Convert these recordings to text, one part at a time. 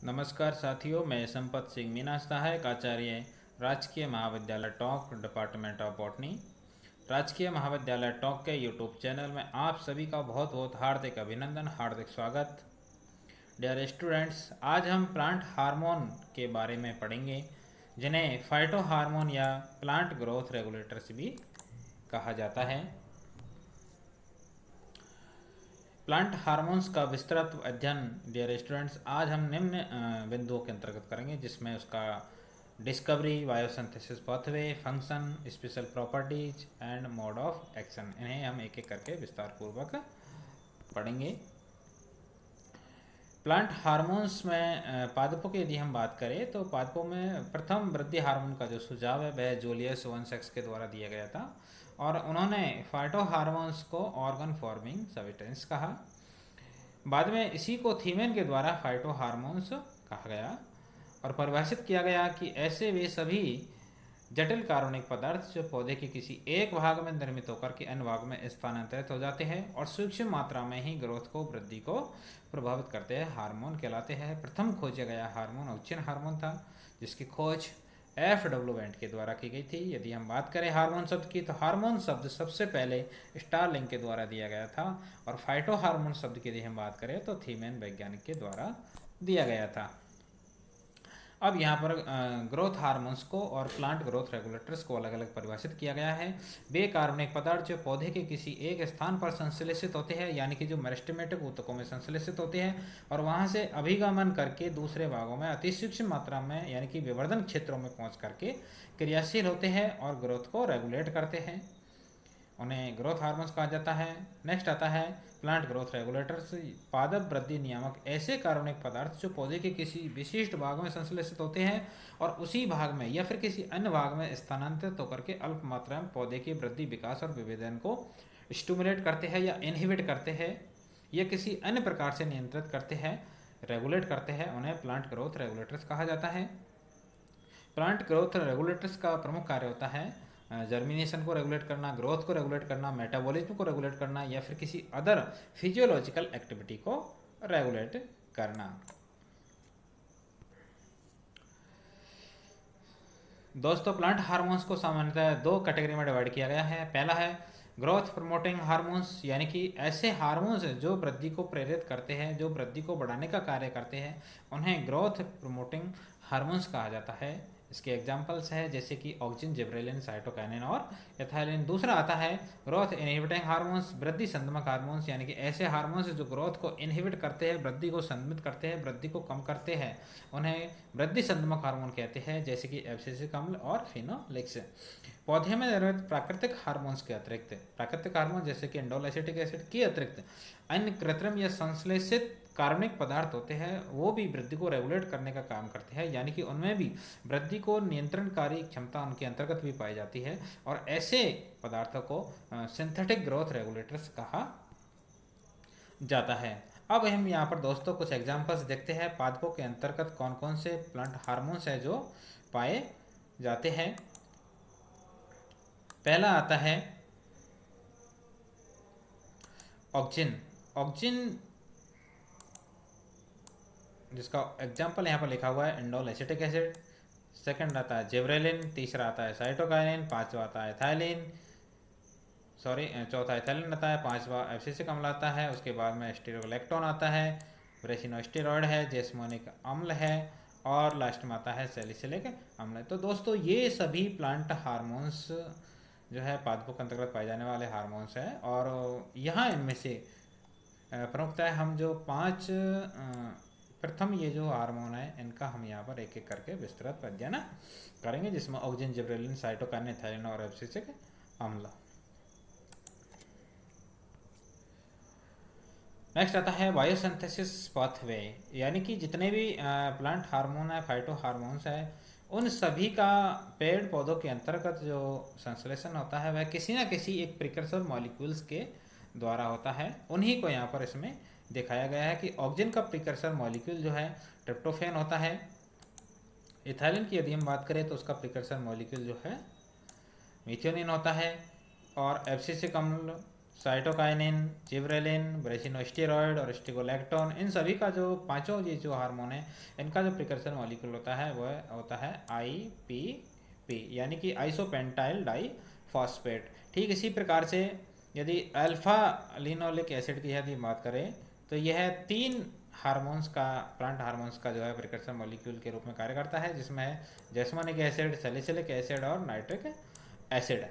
नमस्कार साथियों, मैं संपत सिंह मीना, सहायक आचार्य राजकीय महाविद्यालय टोंक, डिपार्टमेंट ऑफ बॉटनी। राजकीय महाविद्यालय टोंक के यूट्यूब चैनल में आप सभी का बहुत बहुत हार्दिक अभिनंदन, हार्दिक स्वागत। डियर स्टूडेंट्स, आज हम प्लांट हार्मोन के बारे में पढ़ेंगे, जिन्हें फाइटो हार्मोन या प्लांट ग्रोथ रेगुलेटर्स भी कहा जाता है। प्लांट हार्मोन्स का विस्तृत अध्ययन डियर स्टूडेंट्स आज हम निम्न बिंदुओं के अंतर्गत करेंगे, जिसमें उसका discovery, biosynthesis pathway, function, special properties and mode of action. इन्हें हम एक एक करके विस्तार पूर्वक पढ़ेंगे। प्लांट हार्मोन्स में पादपों की यदि हम बात करें तो पादपों में प्रथम वृद्धि हार्मोन का जो सुझाव है वह जूलियस वनसेक्स के द्वारा दिया गया था और उन्होंने फाइटो हार्मोन्स को ऑर्गन फॉर्मिंग सब्सटेंस कहा। बाद में इसी को थीमेन के द्वारा फाइटो हार्मोन्स कहा गया और परिभाषित किया गया कि ऐसे वे सभी जटिल कार्बनिक पदार्थ जो पौधे के किसी एक भाग में निर्मित होकर के अन्य भाग में स्थानांतरित हो जाते हैं और सूक्ष्म मात्रा में ही ग्रोथ को, वृद्धि को प्रभावित करते हैं, हार्मोन कहलाते हैं। प्रथम खोजा गया हार्मोन ऑक्सिन हार्मोन था, जिसकी खोज F.W. वेंट के द्वारा की गई थी। यदि हम बात करें हार्मोन शब्द की तो हार्मोन शब्द सबसे पहले स्टारलिंग के द्वारा दिया गया था और फाइटो हार्मोन शब्द की यदि हम बात करें तो थीमेन वैज्ञानिक के द्वारा दिया गया था। अब यहाँ पर ग्रोथ हार्मोन्स को और प्लांट ग्रोथ रेगुलेटर्स को अलग अलग परिभाषित किया गया है। वे कार्बनिक पदार्थ जो पौधे के किसी एक स्थान पर संश्लेषित होते हैं, यानी कि जो मेरिस्टेमेटिक ऊतकों में संश्लेषित होते हैं और वहाँ से अभिगमन करके दूसरे भागों में अति सूक्ष्म मात्रा में यानी कि विवर्धन क्षेत्रों में पहुँच करके क्रियाशील होते हैं और ग्रोथ को रेगुलेट करते हैं, उन्हें ग्रोथ हार्मोन्स कहा जाता है। नेक्स्ट आता है प्लांट ग्रोथ रेगुलेटर्स। पादप वृद्धि नियामक ऐसे कार्बनिक पदार्थ जो पौधे के किसी विशिष्ट भाग में संश्लेषित होते हैं और उसी भाग में या फिर किसी अन्य भाग में स्थानांतरित होकर के अल्प मात्रा में पौधे की वृद्धि, विकास और विभेदन को स्टिमुलेट करते हैं या इनहिबिट करते हैं या किसी अन्य प्रकार से नियंत्रित करते हैं, रेगुलेट करते हैं, उन्हें प्लांट ग्रोथ रेगुलेटर्स कहा जाता है। प्लांट ग्रोथ रेगुलेटर्स का प्रमुख कार्य होता है जर्मिनेशन को रेगुलेट करना, ग्रोथ को रेगुलेट करना, मेटाबॉलिज्म को रेगुलेट करना या फिर किसी अदर फिजियोलॉजिकल एक्टिविटी को रेगुलेट करना। दोस्तों, प्लांट हार्मोन्स को सामान्यतः दो कैटेगरी में डिवाइड किया गया है। पहला है ग्रोथ प्रमोटिंग हार्मोन्स, यानी कि ऐसे हार्मोन्स जो वृद्धि को प्रेरित करते हैं, जो वृद्धि को बढ़ाने का कार्य करते हैं, उन्हें ग्रोथ प्रमोटिंग हार्मोन्स कहा जाता है। इसके एग्जाम्पल्स है जैसे कि ऑक्सिन, जिब्रेलिन, साइटोकाइनिन और एथाइलिन। दूसरा आता है ग्रोथ इनहिबिटिंग हार्मोन्स, वृद्धि संदमक हार्मोन्स, यानी कि ऐसे हार्मोन्स जो ग्रोथ को इनहिबिट करते हैं, वृद्धि को संदमित करते हैं, वृद्धि को कम करते हैं, उन्हें वृद्धि संदमक हार्मोन कहते हैं, जैसे कि एब्सिसिक अम्ल और फिनोलेक्स। पौधे में निर्मित प्राकृतिक हार्मोन्स के अतिरिक्त, प्राकृतिक हार्मोन जैसे कि इंडोल एसिटिक एसिड के अतिरिक्त अन्य कृत्रिम या संश्लेषित कार्बनिक पदार्थ होते हैं, वो भी वृद्धि को रेगुलेट करने का काम करते हैं, यानी कि उनमें भी वृद्धि को नियंत्रणकारी क्षमता उनके अंतर्गत भी पाई जाती है और ऐसे पदार्थों को सिंथेटिक ग्रोथ रेगुलेटर्स कहा जाता है। अब हम यहाँ पर दोस्तों कुछ एग्जांपल्स देखते हैं पादपों के अंतर्गत कौन कौन से प्लांट हार्मोन्स हैं जो पाए जाते हैं। पहला आता है ऑक्सिन। ऑक्सिन जिसका एग्जाम्पल यहाँ पर लिखा हुआ है इंडोल एसिटिक एसिड। सेकंड आता है जिब्रेलिन, तीसरा आता है साइटोकाइनिन, पांचवा आता है एथाइलिन, चौथा एथाइलिन आता है, पांचवा एब्सिसिक अम्ल आता है, उसके बाद में स्टीरोलैक्टोन आता है, ब्रेसिनोस्टेरॉइड है, जेस्मोनिक अम्ल है और लास्ट में आता है सैलिसिलिक अम्ल। तो दोस्तों ये सभी प्लांट हार्मोन्स जो है पादपों के अंतर्गत पाए जाने वाले हार्मोन्स हैं और यहाँ इनमें से प्रमुखतः हम जो पांच प्रथम ये जो हार्मोन है इनका हम यहाँ पर एक एक करके विस्तृत अध्ययन करेंगे, जिसमें ऑक्सिन, जिब्रेलिन, साइटोकाइनिन, एथाइलिन और एब्सिसिक अम्ल। नेक्स्ट आता है बायोसिंथेसिस पाथवे, यानी कि जितने भी प्लांट हार्मोन है, फाइटो हार्मोन्स है, उन सभी का पेड़ पौधों के अंतर्गत जो संश्लेषण होता है वह किसी न किसी एक प्रिकर्सर मॉलिक्यूल्स के द्वारा होता है। उन्हीं को यहाँ पर इसमें दिखाया गया है कि ऑक्सिन का प्रिकर्सर मॉलिक्यूल जो है ट्रिप्टोफैन होता है। इथाइलिन की यदि हम बात करें तो उसका प्रिकर्सर मॉलिक्यूल जो है मीथियोनिन होता है और एब्सिसिक अम्ल साइटोकाइनिन, जिब्रेलिन, ब्रेसिनोस्टेरॉइड और स्टिगोलैक्टोन, इन सभी का जो पांचों ये जो हार्मोन है इनका जो प्रिकर्सर मॉलिक्यूल होता है वह होता है IPP, यानी कि आइसोपेंटाइल डाइफॉस्फेट। ठीक इसी प्रकार से यदि अल्फा लिनोलिक एसिड की यदि बात करें तो यह 3 हार्मोन्स का, प्लांट हार्मोन्स का जो है प्रिकर्सर मॉलिक्यूल के रूप में कार्य करता है, जिसमें है जैस्मोनिक एसिड, सैलिसिलिक एसिड और नाइट्रिक एसिड।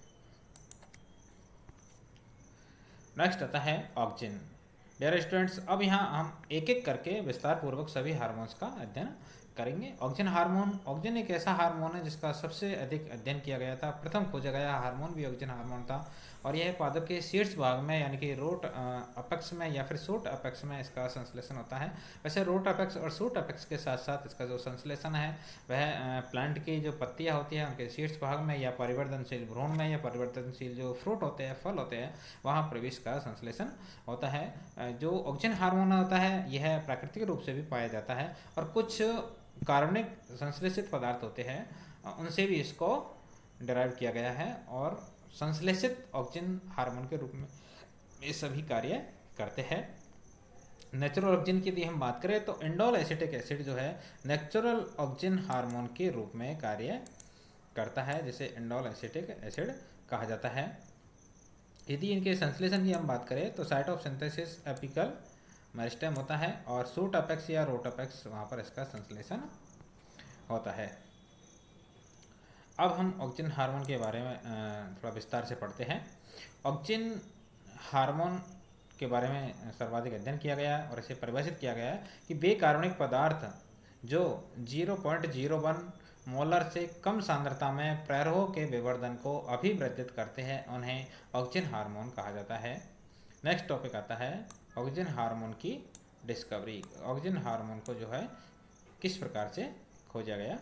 नेक्स्ट आता है ऑक्जिन। डियर स्टूडेंट्स, अब यहाँ हम एक एक करके विस्तार पूर्वक सभी हार्मोन्स का अध्ययन करेंगे। ऑक्जिन हार्मोन, ऑक्जिन एक ऐसा हार्मोन है जिसका सबसे अधिक अध्ययन किया गया था, प्रथम खोजा गया हार्मोन भी ऑक्जिन हार्मोन था, और यह पादप के शीर्ष भाग में यानी कि रूट अपेक्स में या फिर शूट अपेक्स में इसका संश्लेषण होता है। वैसे रूट अपेक्स और शूट अपेक्स के साथ साथ इसका जो संश्लेषण है वह प्लांट की जो पत्तियां होती हैं उनके शीर्ष भाग में या परिवर्तनशील भ्रूण में या परिवर्तनशील जो फ्रूट होते हैं, फल होते हैं, वहाँ प्रवेश का संश्लेषण होता है। जो ऑक्जिन हार्मोन होता है यह प्राकृतिक रूप से भी पाया जाता है, और कुछ कार्बनिक संश्लेषित पदार्थ होते हैं उनसे भी इसको डिराइव किया गया है, और संश्लेषित ऑक्जिन हार्मोन के रूप में ये सभी कार्य करते हैं। नेचुरल ऑक्जिन की यदि हम बात करें तो इंडोल एसिटिक एसिड जो है नेचुरल ऑक्जिन हार्मोन के रूप में कार्य करता है, जिसे इंडोल एसिटिक एसिड कहा जाता है। यदि इनके संश्लेषण की हम बात करें तो site of synthesis apical meristem होता है, और सूट अपेक्स या रूट अपेक्स वहाँ पर इसका संश्लेषण होता है। अब हम ऑक्जिन हार्मोन के बारे में थोड़ा विस्तार से पढ़ते हैं। ऑक्जिन हार्मोन के बारे में सर्वाधिक अध्ययन किया गया है और इसे परिभाषित किया गया है कि वे कार्बनिक पदार्थ जो 0.01 मोलर से कम सांद्रता में प्रायरोह के विवर्धन को अभिवृद्धित करते हैं, उन्हें ऑक्जिन हार्मोन कहा जाता है। नेक्स्ट टॉपिक आता है ऑक्जिन हार्मोन की डिस्कवरी। ऑक्जिन हार्मोन को जो है किस प्रकार से खोजा गया।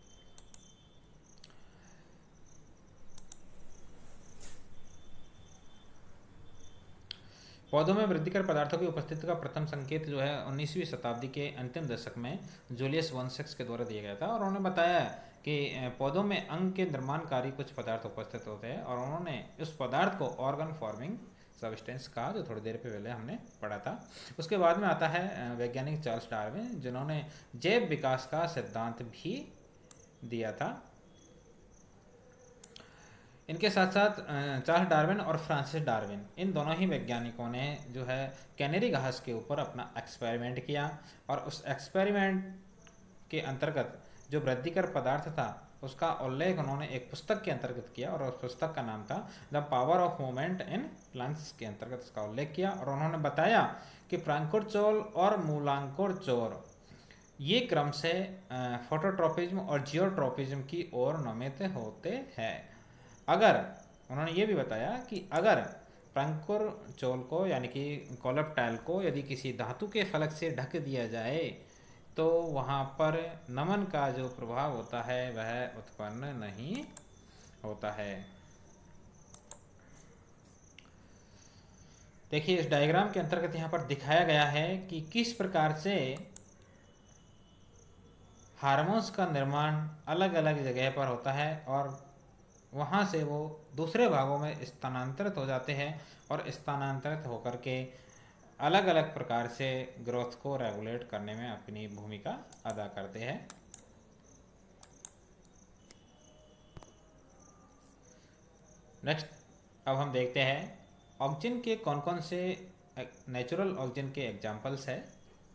पौधों में वृद्धिकर पदार्थों की उपस्थिति का प्रथम संकेत जो है 19वीं शताब्दी के अंतिम दशक में जूलियस वॉन्सेक्स के द्वारा दिया गया था, और उन्होंने बताया कि पौधों में अंग के निर्माणकारी कुछ पदार्थ उपस्थित होते हैं, और उन्होंने उस पदार्थ को ऑर्गन फॉर्मिंग सब्सटेंस का, जो थोड़ी देर पहले हमने पढ़ा था। उसके बाद में आता है वैज्ञानिक चार्ल्स डार्विन, जिन्होंने जैव विकास का सिद्धांत भी दिया था। इनके साथ साथ चार्ल्स डार्विन और फ्रांसिस डार्विन, इन दोनों ही वैज्ञानिकों ने जो है कैनेरी घास के ऊपर अपना एक्सपेरिमेंट किया, और उस एक्सपेरिमेंट के अंतर्गत जो वृद्धिकर पदार्थ था उसका उल्लेख उन्होंने एक पुस्तक के अंतर्गत किया, और उस पुस्तक का नाम था the power of movement in plants के अंतर्गत उसका उल्लेख किया, और उन्होंने बताया कि फ्रांकोचोल और मूलांकोचोर ये क्रम से फोटोट्रोपिज्म और जियोट्रोपिज्म की ओर नमित होते हैं। अगर उन्होंने ये भी बताया कि अगर फ्रांकोचोल को यानी कि कोलेप्टाइल को यदि किसी धातु के फलक से ढक दिया जाए तो वहाँ पर नमन का जो प्रभाव होता है वह उत्पन्न नहीं होता है। देखिए इस डायग्राम के अंतर्गत यहाँ पर दिखाया गया है कि किस प्रकार से हार्मोन्स का निर्माण अलग अलग जगह पर होता है, और वहाँ से वो दूसरे भागों में स्थानांतरित हो जाते हैं, और स्थानांतरित होकर के अलग अलग प्रकार से ग्रोथ को रेगुलेट करने में अपनी भूमिका अदा करते हैं। नेक्स्ट अब हम देखते हैं ऑक्जिन के कौन कौन से नेचुरल ऑक्जिन के एग्जाम्पल्स है।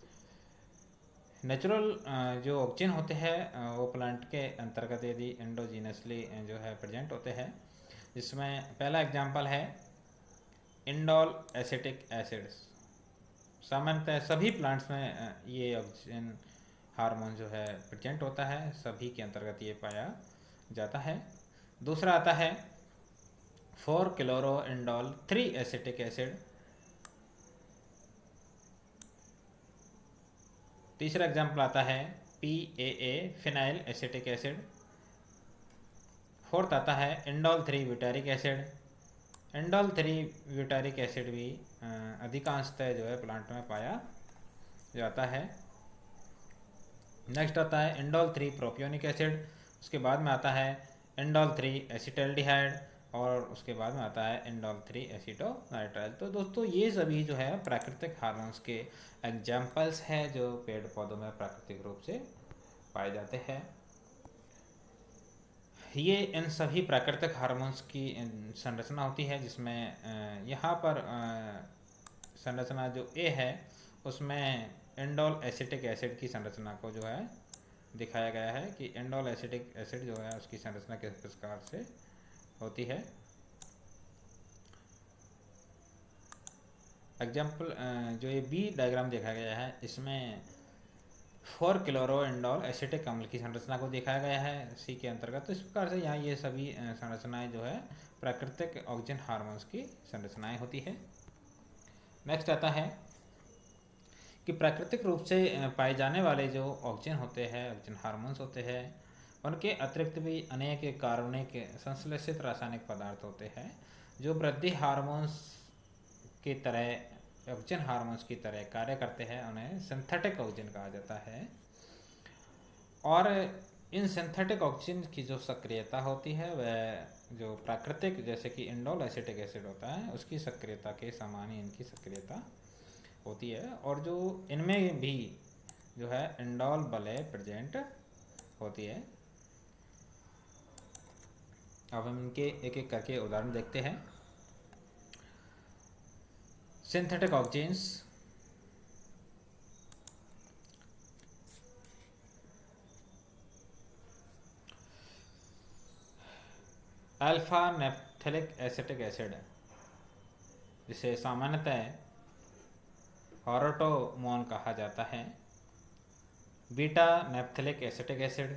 नेचुरल जो ऑक्जिन होते हैं वो प्लांट के अंतर्गत यदि एंडोजीनसली जो है प्रेजेंट होते हैं, जिसमें पहला एग्जाम्पल है इंडोल एसिटिक एसिड्स। सामान्यतः सभी प्लांट्स में ये ऑक्जिन हार्मोन जो है प्रेजेंट होता है, सभी के अंतर्गत ये पाया जाता है। दूसरा आता है 4-क्लोरो-इंडोल 3 एसिटिक एसिड। तीसरा एग्जाम्पल आता है PAA phenyl acetic acid. Fourth आता है indole 3 butyric acid. Indole 3 butyric acid भी अधिकांशतः जो है प्लांट में पाया जाता है। नेक्स्ट आता है इंडोल 3 प्रोपियोनिक एसिड। उसके बाद में आता है इंडोल 3 एसिटल्डिहाइड। और उसके बाद में आता है इंडोल 3 एसिटोनाइट्राइल। तो दोस्तों ये सभी जो है प्राकृतिक हार्मोन्स के एग्जाम्पल्स हैं जो पेड़ पौधों में प्राकृतिक रूप से पाए जाते हैं। ये इन सभी प्राकृतिक हार्मोन्स की संरचना होती है, जिसमें यहाँ पर संरचना जो ए है उसमें इंडोल एसिटिक एसिड की संरचना को जो है दिखाया गया है कि इंडोल एसिटिक एसिड जो है उसकी संरचना किस प्रकार से होती है। एग्जाम्पल जो ये बी डायग्राम देखा गया है इसमें 4 क्लोरो इंडोल एसिटिक अम्ल की संरचना को दिखाया गया है सी के अंतर्गत। तो इस प्रकार से यहाँ ये सभी संरचनाएं जो है प्राकृतिक ऑक्सीजन हार्मोन्स की संरचनाएं होती है। नेक्स्ट आता है कि प्राकृतिक रूप से पाए जाने वाले जो ऑक्सीजन होते हैं, ऑक्सीजन हार्मोन्स होते हैं, उनके अतिरिक्त भी अनेक कार्बनिक संश्लेषित रासायनिक पदार्थ होते हैं जो वृद्धि हार्मोन्स की तरह, ऑक्सीजन हार्मोन्स की तरह कार्य करते हैं। उन्हें सिंथेटिक ऑक्सीजन कहा जाता है। और इन सिंथेटिक ऑक्सीजन की जो सक्रियता होती है वह जो प्राकृतिक जैसे कि इंडोल एसिटिक एसिड होता है उसकी सक्रियता के समान ही इनकी सक्रियता होती है, और जो इनमें भी जो है इंडोल वलय प्रेजेंट होती है। अब हम इनके एक एक करके उदाहरण देखते हैं। Synthetic auxins alpha naphthalic acetic acid, जिसे सामान्यतः ऑरोटोमोन कहा जाता है। Beta naphthalic acetic acid,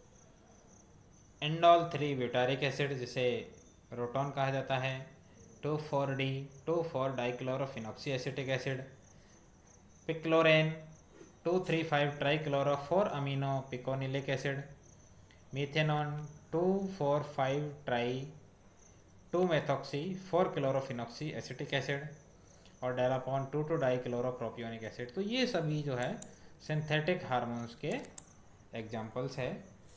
indole 3 butyric acid जिसे रोटोन कहा जाता है, 2,4-D 2,4 dichlorophenoxy acetic acid, picloram 2,3,5 trichloro 4 amino picolinic acid, methanone 2,4,5 tri 2 methoxy 4 chlorophenoxy acetic acid, और डेलापॉन 2,2 डाइक्लोरोप्रोपियोनिक एसिड। तो ये सभी जो है सिंथेटिक हार्मोन्स के एग्जाम्पल्स है।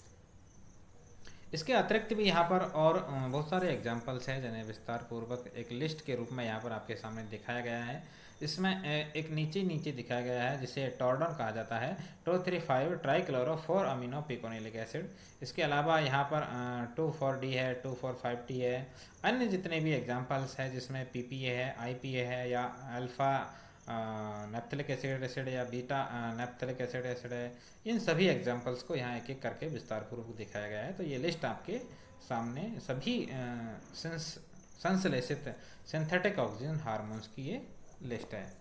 इसके अतिरिक्त भी यहाँ पर और बहुत सारे एग्जाम्पल्स हैं जिन्हें विस्तार पूर्वक एक लिस्ट के रूप में यहाँ पर आपके सामने दिखाया गया है। इसमें एक नीचे दिखाया गया है जिसे टॉर्डन कहा जाता है, 2,3,5 ट्राइक्लोरो 4 अमीनो पिकोनिलिक एसिड। इसके अलावा यहाँ पर 2,4-D है, 2,4,5-T है। अन्य जितने भी एग्जाम्पल्स हैं जिसमें PPA है, IPA है, या अल्फ़ा नैप्थेलिक एसिड या बीटा नैप्थेलिक एसिड है, इन सभी एग्जाम्पल्स को यहाँ एक एक करके विस्तार पूर्वक दिखाया गया है। तो ये लिस्ट आपके सामने सभी संश्लेषित सिंथेटिक ऑक्सीजन हार्मोन्स की ये लिस्ट है।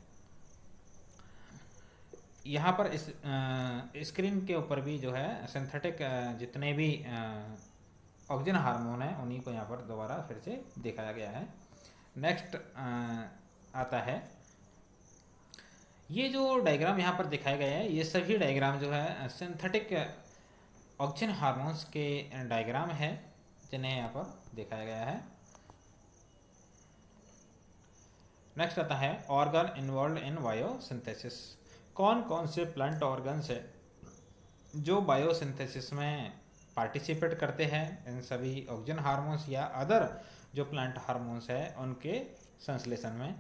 यहाँ पर इस स्क्रीन के ऊपर भी जो है सिंथेटिक जितने भी ऑक्सीजन हार्मोन है उन्हीं को यहाँ पर दोबारा फिर से दिखाया गया है। नेक्स्ट आता है ये जो डायग्राम यहाँ पर दिखाए गए हैं, ये सभी डायग्राम जो है सिंथेटिक ऑक्सीजन हार्मोन्स के डायग्राम है जिन्हें यहाँ पर दिखाया गया है। नेक्स्ट आता है ऑर्गन इन्वॉल्व इन बायोसिंथेसिस। कौन कौन से प्लांट ऑर्गन्स है जो बायोसिंथेसिस में पार्टिसिपेट करते हैं इन सभी ऑक्सीजन हार्मोन्स या अदर जो प्लांट हार्मोन्स है उनके संश्लेषण में,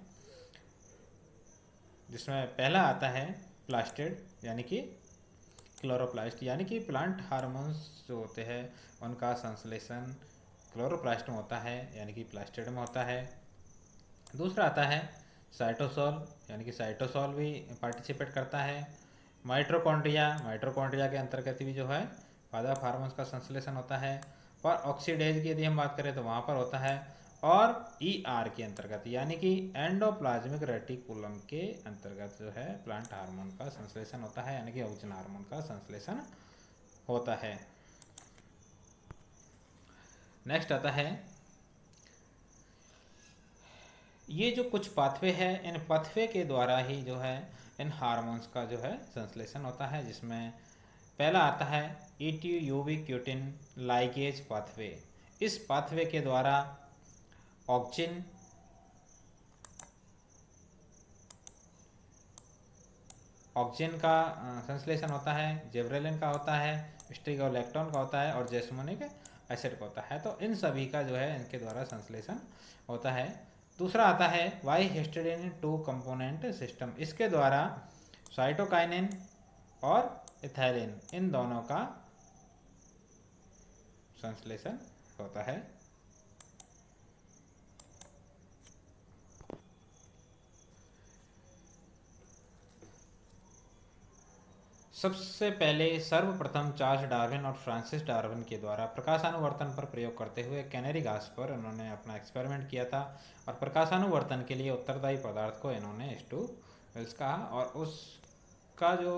जिसमें पहला आता है प्लास्टिड यानी कि क्लोरोप्लास्ट, यानी कि प्लांट हार्मोन्स जो होते हैं उनका संश्लेषण क्लोरोप्लास्ट में होता है यानी कि प्लास्टिड में होता है। दूसरा आता है साइटोसोल, यानी कि साइटोसोल भी पार्टिसिपेट करता है। माइटोकॉन्ड्रिया के अंतर्गत भी जो है पादप हार्मोन्स का संश्लेषण होता है। और ऑक्सीडेज की यदि हम बात करें तो वहाँ पर होता है। और ER के अंतर्गत यानी कि एंडोप्लाज्मिक रेटिकुलम के अंतर्गत जो है प्लांट हार्मोन का संश्लेषण होता है यानी कि ऑक्सीजन हार्मोन का संश्लेषण होता है। नेक्स्ट आता है ये जो कुछ पाथवे है, इन पाथवे के द्वारा ही जो है इन हार्मोन्स का जो है संश्लेषण होता है, जिसमें पहला आता है ETUB-क्यूटिन लाइगेज पाथवे। इस पाथवे के द्वारा ऑक्सीजन का संश्लेषण होता है, जेब्रेलिन का होता है, स्ट्रिगोलेक्टोन का होता है और जैस्मोनिक एसिड का होता है। तो इन सभी का जो है इनके द्वारा संश्लेषण होता है। दूसरा आता है Y histidine two component system. इसके द्वारा साइटोकाइनिन और इथाइलिन इन दोनों का संश्लेषण होता है। सबसे पहले सर्वप्रथम चार्ल्स डार्विन और फ्रांसिस डार्विन के द्वारा प्रकाशानुवर्तन पर प्रयोग करते हुए कैनरी घास पर उन्होंने अपना एक्सपेरिमेंट किया था और प्रकाशानुवर्तन के लिए उत्तरदायी पदार्थ को इन्होंने H2 वेल्स कहा और उसका जो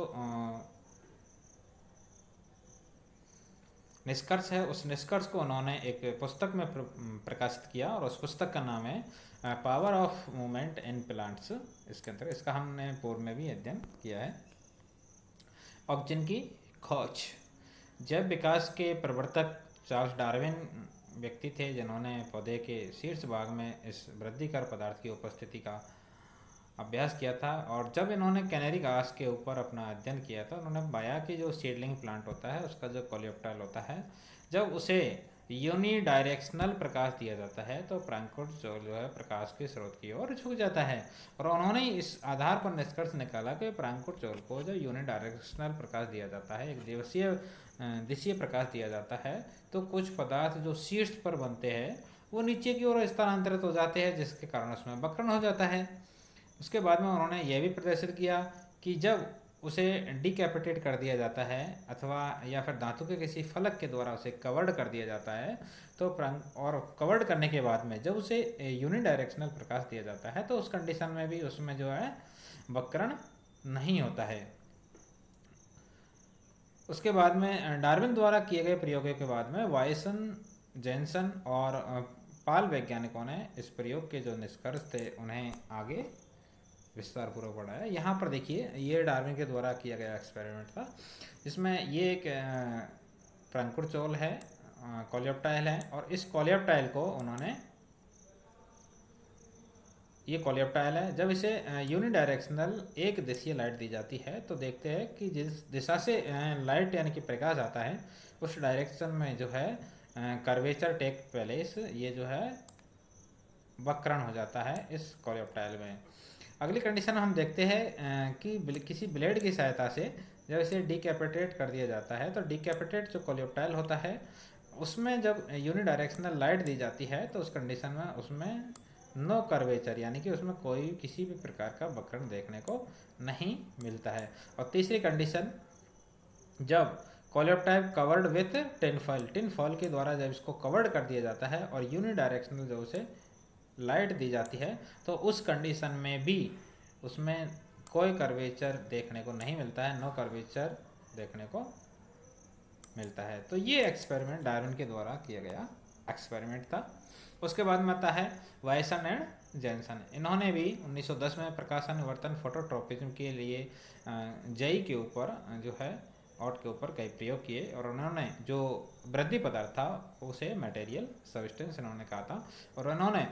निष्कर्ष है उस निष्कर्ष को उन्होंने एक पुस्तक में प्रकाशित किया और उस पुस्तक का नाम है power of movement in plants. इसके अंदर इसका हमने पूर्व में भी अध्ययन किया है। ऑक्सीजन की खोज। जैव विकास के प्रवर्तक चार्ल्स डार्विन व्यक्ति थे जिन्होंने पौधे के शीर्ष भाग में इस वृद्धिकर पदार्थ की उपस्थिति का अभ्यास किया था। और जब इन्होंने कैनरी घास के ऊपर अपना अध्ययन किया था उन्होंने पाया कि जो सीडलिंग प्लांट होता है उसका जो कोलियोप्टाइल होता है जब उसे यूनिडायरेक्शनल प्रकाश दिया जाता है तो प्रांकुट जो है प्रकाश के स्रोत की ओर झुक जाता है। और उन्होंने इस आधार पर निष्कर्ष निकाला कि प्रांकुट चौल को जब यूनिडायरेक्शनल प्रकाश दिया जाता है, एक दिशीय प्रकाश दिया जाता है, तो कुछ पदार्थ जो शीर्ष पर बनते हैं वो नीचे की ओर स्थानांतरित हो जाते हैं जिसके कारण उसमें वक्रण हो जाता है। उसके बाद में उन्होंने यह भी प्रदर्शित किया कि जब उसे डिकैपिटेट कर दिया जाता है अथवा या फिर धातु के किसी फलक के द्वारा उसे कवर्ड कर दिया जाता है तो और कवर्ड करने के बाद में जब उसे यूनिडायरेक्शनल प्रकाश दिया जाता है तो उस कंडीशन में भी उसमें जो है वक्रण नहीं होता है। उसके बाद में डार्विन द्वारा किए गए प्रयोगों के बाद में वायसन, जेनसन और पाल वैज्ञानिकों ने इस प्रयोग के जो निष्कर्ष थे उन्हें आगे विस्तार पूर्वक बढ़ाया। यहाँ पर देखिए ये डार्विन के द्वारा किया गया एक्सपेरिमेंट था जिसमें ये एक प्रांकुट चौल है, कोलियोप्टाइल है और इस कोलियोप्टाइल को उन्होंने ये कोलियोप्टाइल है जब इसे यूनिडायरेक्शनल एक दिशीय लाइट दी जाती है तो देखते हैं कि जिस दिशा से लाइट यानी कि प्रकाश आता है उस डायरेक्शन में जो है कर्वेचर टेक प्लेस, ये जो है वक्रण हो जाता है इस कोलियोप्टाइल में। अगली कंडीशन हम देखते हैं कि किसी ब्लेड की सहायता से जब इसे डिकैपिटेट कर दिया जाता है तो डिकैपिटेट जो कोलियोप्टाइल होता है उसमें जब यूनिडायरेक्शनल लाइट दी जाती है तो उस कंडीशन में उसमें नो कर्वेचर यानी कि उसमें कोई किसी भी प्रकार का वक्रण देखने को नहीं मिलता है। और तीसरी कंडीशन, जब coleoptile covered with tin foil के द्वारा जब इसको कवर्ड कर दिया जाता है और यूनिडायरेक्शनल जो उसे लाइट दी जाती है तो उस कंडीशन में भी उसमें कोई कर्वेचर देखने को नहीं मिलता है, नो कर्वेचर देखने को मिलता है। तो ये एक्सपेरिमेंट डार्विन के द्वारा किया गया एक्सपेरिमेंट था। उसके बाद में आता है वायसन एंड जेनसन। इन्होंने भी 1910 में प्रकाशानुवर्तन फोटोट्रोपिज्म के लिए जई के ऊपर जो है ऑट के ऊपर कई प्रयोग किए और उन्होंने जो वृद्धि पदार्थ था उसे मटेरियल सब्सटेंस इन्होंने कहा था। और उन्होंने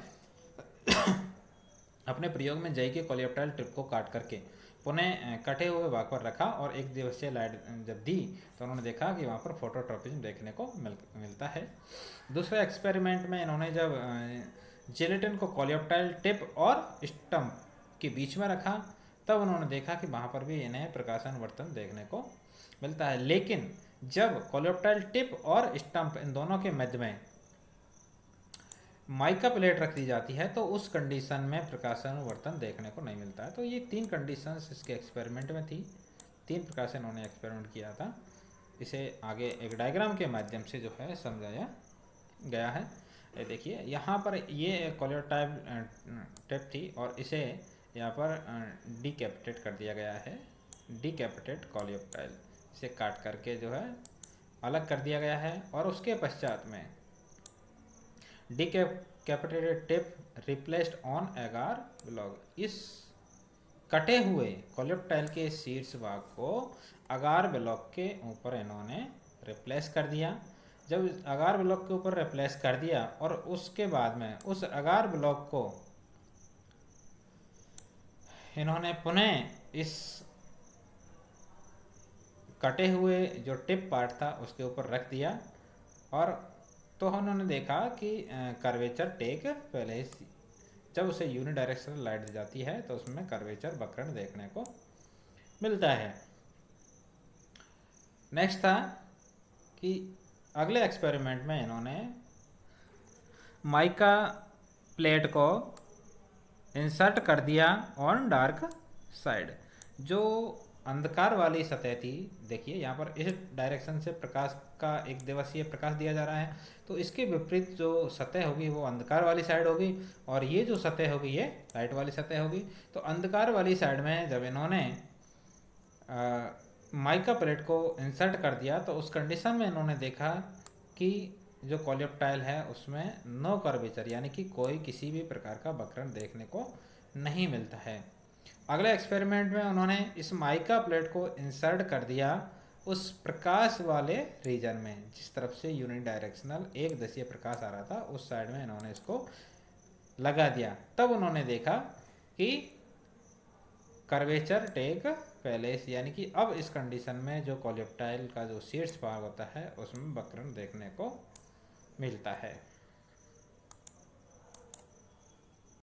अपने प्रयोग में जई के कोलियोप्टाइल टिप को काट करके पुनः कटे हुए भाग पर रखा और एक दिवसीय लाइट जब दी तो उन्होंने देखा कि वहाँ पर फोटोट्रोपिज्म देखने को मिलता है। दूसरे एक्सपेरिमेंट में इन्होंने जब जिलेटिन को कोलियोप्टाइल टिप और स्टम्प के बीच में रखा तब उन्होंने देखा कि वहाँ पर भी इन्हें प्रकाशानुवर्तन देखने को मिलता है। लेकिन जब कोलियोप्टाइल टिप और स्टम्प इन दोनों के मध्य में माइका प्लेट रख दी जाती है तो उस कंडीशन में प्रकाशानुवर्तन देखने को नहीं मिलता है। तो ये तीन कंडीशंस इसके एक्सपेरिमेंट में थी, तीन प्रकार से इन्होंने एक्सपेरिमेंट किया था। इसे आगे एक डायग्राम के माध्यम से जो है समझाया गया है। ये देखिए यहाँ पर ये कोलियोप्टाइल टिप थी और इसे यहाँ पर डिकैपिटेट कर दिया गया है, डिकैपिटेट कोलियोप्टाइल, इसे काट करके जो है अलग कर दिया गया है। और उसके पश्चात में decapitated tip replaced on agar block. इस कटे हुए कोलियोप्टाइल के शीर्ष भाग को अगार ब्लॉक के ऊपर इन्होंने रिप्लेस कर दिया। जब अगार ब्लॉक के ऊपर रिप्लेस कर दिया और उसके बाद में उस अगार ब्लॉक को इन्होंने पुनः इस कटे हुए जो टिप पार्ट था उसके ऊपर रख दिया और तो उन्होंने देखा कि कर्वेचर टेक पहले जब उसे यूनिडायरेक्शनल लाइट दी जाती है तो उसमें कर्वेचर वक्रण देखने को मिलता है। नेक्स्ट था कि अगले एक्सपेरिमेंट में इन्होंने माइका प्लेट को इंसर्ट कर दिया ऑन डार्क साइड। जो अंधकार वाली सतह थी, देखिए यहाँ पर इस डायरेक्शन से प्रकाश का एक दिवसीय प्रकाश दिया जा रहा है, तो इसके विपरीत जो सतह होगी वो अंधकार वाली साइड होगी और ये जो सतह होगी ये लाइट वाली सतह होगी। तो अंधकार वाली साइड में जब इन्होंने माइका प्लेट को इंसर्ट कर दिया तो उस कंडीशन में इन्होंने देखा कि जो कोलियोप्टाइल है उसमें नो कर्वेचर, यानी कि कोई किसी भी प्रकार का वक्रण देखने को नहीं मिलता है। अगले एक्सपेरिमेंट में उन्होंने इस माइका प्लेट को इंसर्ट कर दिया उस प्रकाश वाले रीजन में, जिस तरफ से यूनिडायरेक्शनल एक दिशीय प्रकाश आ रहा था उस साइड में इन्होंने इसको लगा दिया। तब उन्होंने देखा कि कर्वेचर टेक प्लेस, यानी कि अब इस कंडीशन में जो कोलियोप्टाइल का जो शीर्ष भाग होता है उसमें वक्रण देखने को मिलता है।